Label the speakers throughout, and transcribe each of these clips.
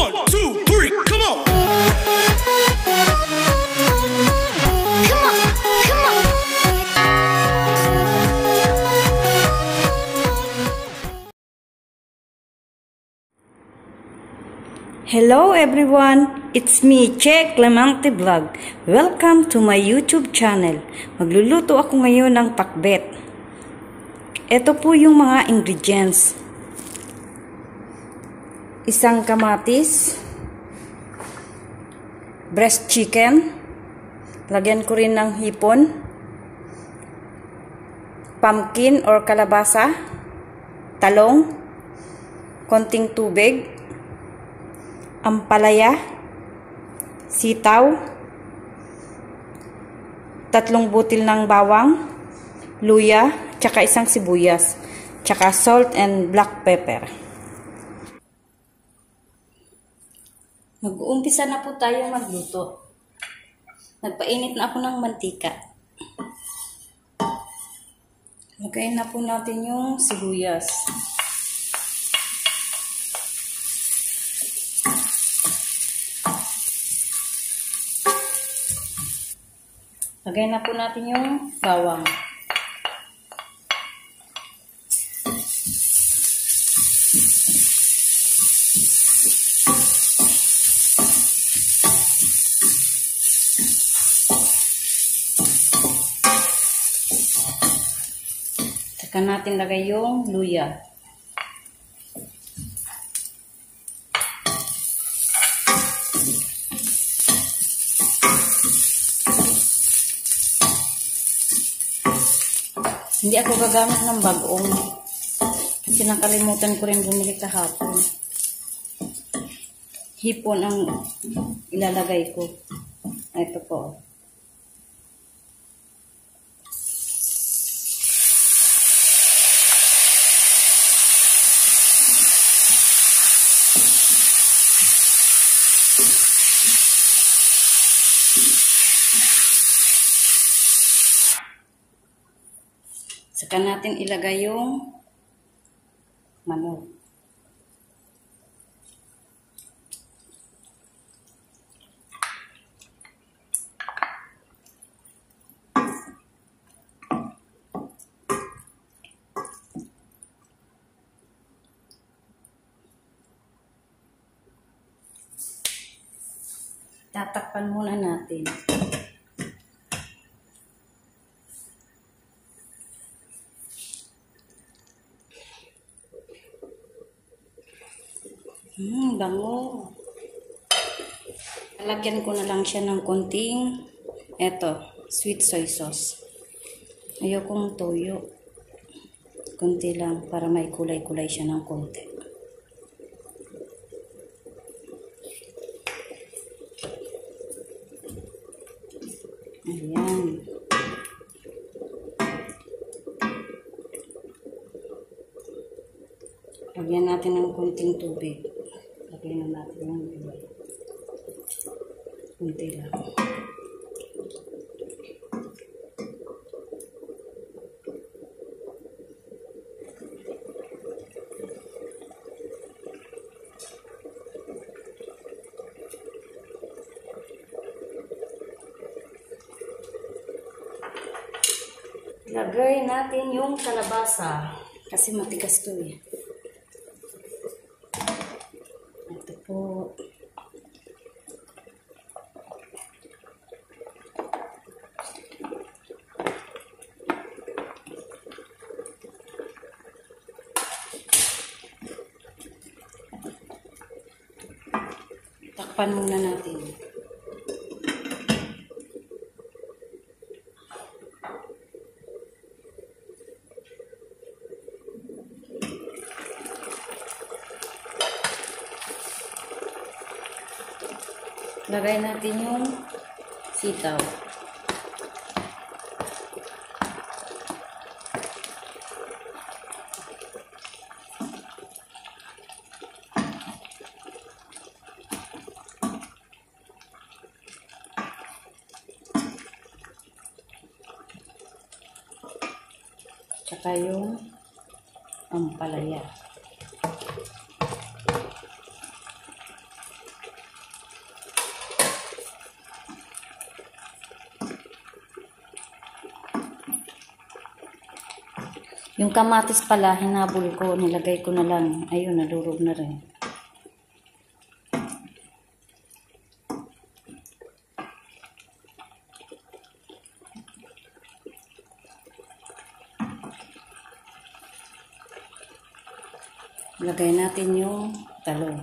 Speaker 1: 1, 2, 3, come on!
Speaker 2: Come on, come on.
Speaker 3: Hello everyone! It's me, Che Clemente Vlog. Welcome to my YouTube channel. Magluluto ako ngayon ng pakbet. Ito po yung mga ingredients. Isang kamatis, breast chicken, lagyan ko rin ng hipon, pumpkin or kalabasa, talong, konting tubig, ampalaya, sitaw, 3 butil ng bawang, luya, tsaka isang sibuyas, tsaka salt and black pepper. Mag-uumpisa na po tayo magluto. Nagpainit na ako ng mantika. Lagay na po natin yung sibuyas. Lagay na po natin yung bawang. Saka natin lagay yung luya. Hindi ako gagamit ng bagoong kasi nakalimutan ko rin bumili kahapon. Hipon ang ilalagay ko. Ito po. Saka natin ilagay yung manok. Tatakpan muna natin. Bango. Lagyan ko na lang siya ng konting sweet soy sauce. Ayokong toyo. Konti lang para may kulay-kulay siya ng konti. Ayan. Lagyan natin ng konting tubig. Lagyan na natin ng tubig. Konti lang. Lagay natin yung kalabasa kasi matigas to eh. Ito po. Takpan muna natin. Lagay natin yung sitaw. Tsaka yung ampalaya. Yung kamatis pala, hinabol ko, nilagay ko na lang. Ayun, nadurog na rin. Lagay natin yung talong.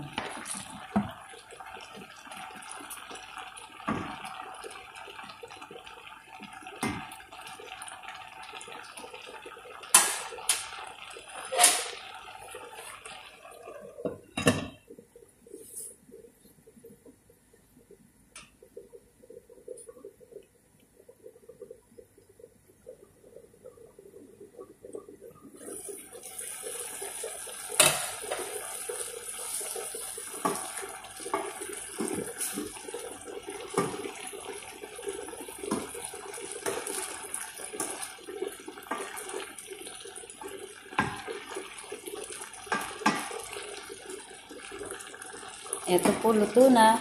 Speaker 3: Ito po, luto na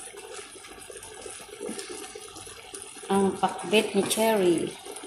Speaker 3: ang pakbet ni Cherry.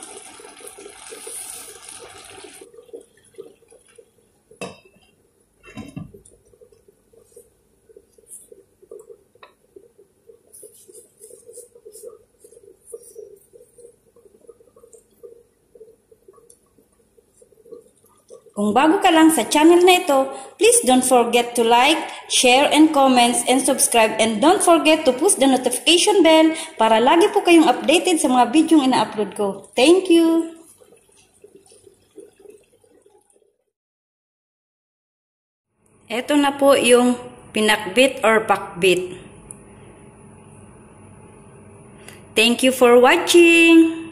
Speaker 3: Kung bago ka lang sa channel na ito, please don't forget to like, share, and comments, and subscribe. And don't forget to push the notification bell para lagi po kayong updated sa mga video yung ina-upload ko. Thank you! Ito na po yung pinakbit or pakbit. Thank you for watching!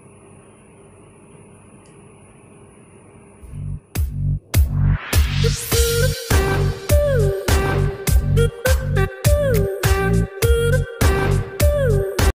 Speaker 2: Whoop.